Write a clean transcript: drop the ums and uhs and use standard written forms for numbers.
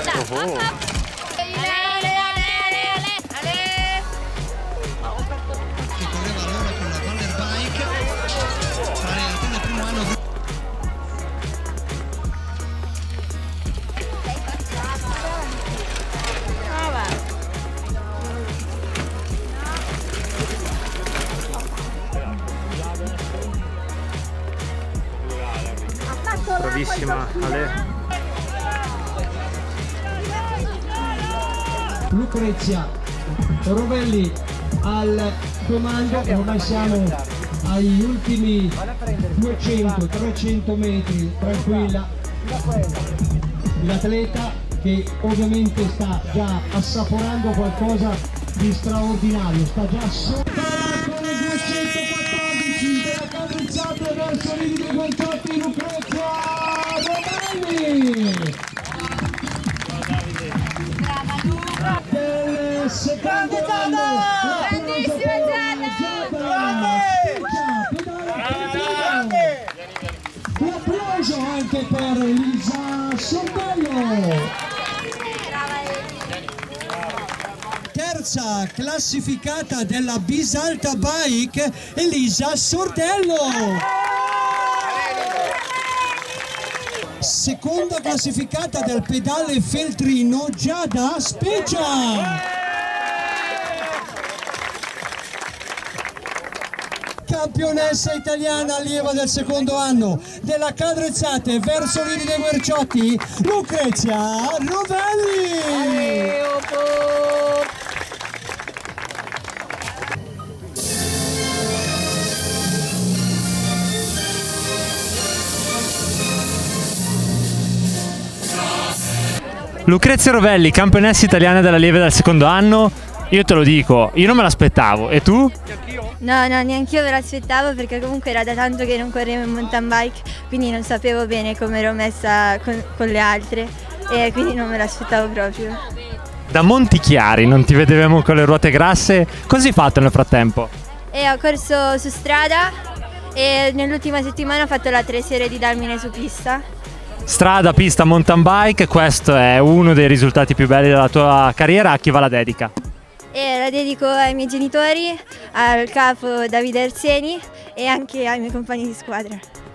Che correva allora con la Wander Bike, tra le altre del primo anno. Bravissima Ale. Lucrezia Rovelli al comando, ormai siamo agli ultimi 200-300 metri, tranquilla, l'atleta che ovviamente sta già assaporando qualcosa di straordinario, sta già sopra con il 214 della Cadrezzate verso Livide Guerciotti. Lucrezia Rovelli del secondo anno, grandissima un applauso anche per Elisa Sordello, terza classificata della Bisalta Bike, Elisa Sordello. Seconda classificata del pedale Feltrino, Giada Speccia. Campionessa italiana allieva del secondo anno della Cadrezzate verso Livide Guerciotti, Lucrezia Rovelli. Lucrezia Rovelli, campionessa italiana dell'allieve del secondo anno. Io te lo dico, io non me l'aspettavo. E tu? No, neanche io me l'aspettavo, perché comunque era da tanto che non correvo in mountain bike, quindi non sapevo bene come ero messa con le altre e quindi non me l'aspettavo proprio. Da Montichiari non ti vedevamo con le ruote grasse, cosa hai fatto nel frattempo? E ho corso su strada e nell'ultima settimana ho fatto la 3 serie di Dalmine su pista. Strada, pista, mountain bike, questo è uno dei risultati più belli della tua carriera. A chi va la dedica? E la dedico ai miei genitori, al capo Davide Arseni e anche ai miei compagni di squadra.